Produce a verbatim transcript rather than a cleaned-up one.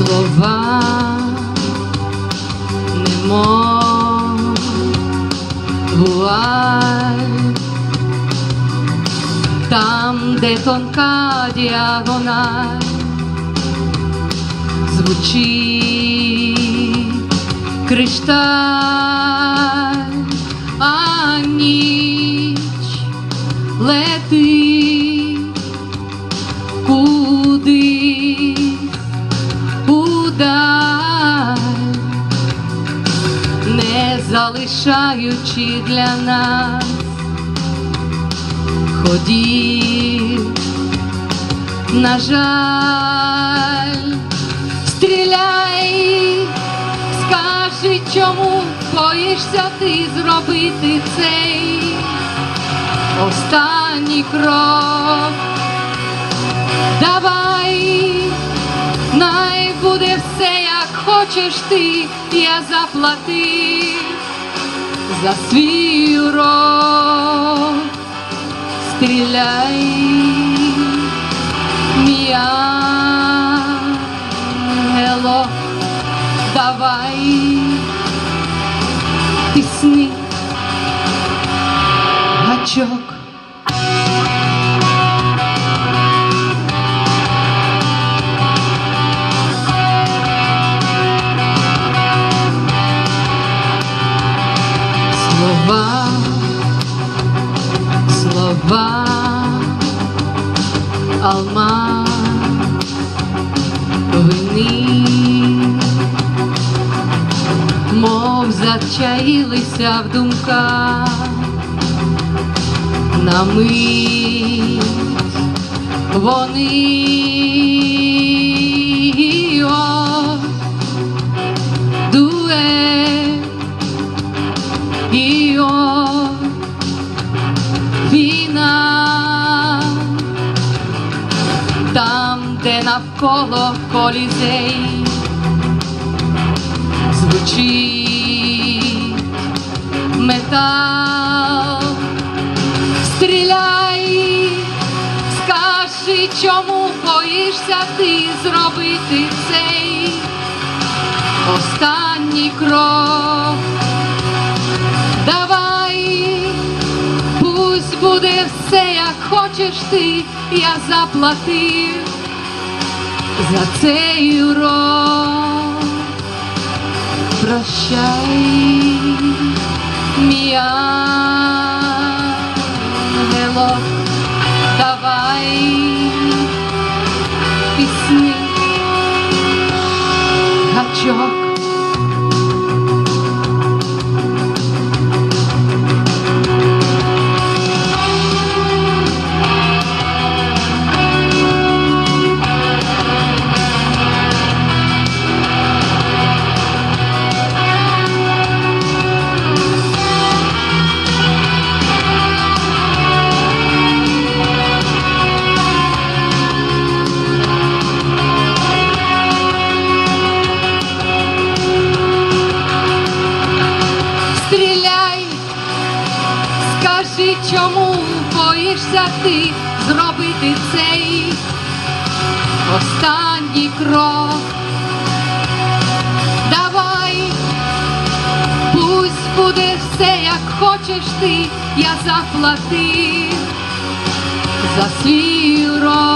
слова, немов вуаль, там, де тонка діагональ, звучить кришталь, а ніч летить кудись удаль, не залишаючи для нас ходів. На жаль, стріляй, скажи, чому боїшся ти зробити цей останній крок. Давай, най буде все, як хочеш ти, я заплатив за свій урок. Стріляй, мій ангело, давай, тисни гачок. Слова, слова, алмаз вини, мов зачаїлися в думках, на мить вони. О, дует, і о, фінал, там, де навколо колізей звучить метал. Стріляй, скажи, чому боїшся ти зробити цей останній крок. Давай, пусть буде все, як хочеш ти, я заплатив за цей урок. Прощай, мій ангело, давай, пісні гачок. Скажи, чому боїшся ти зробити цей останній крок. Давай, пусть буде все, як хочеш ти, я заплатив за свій урок.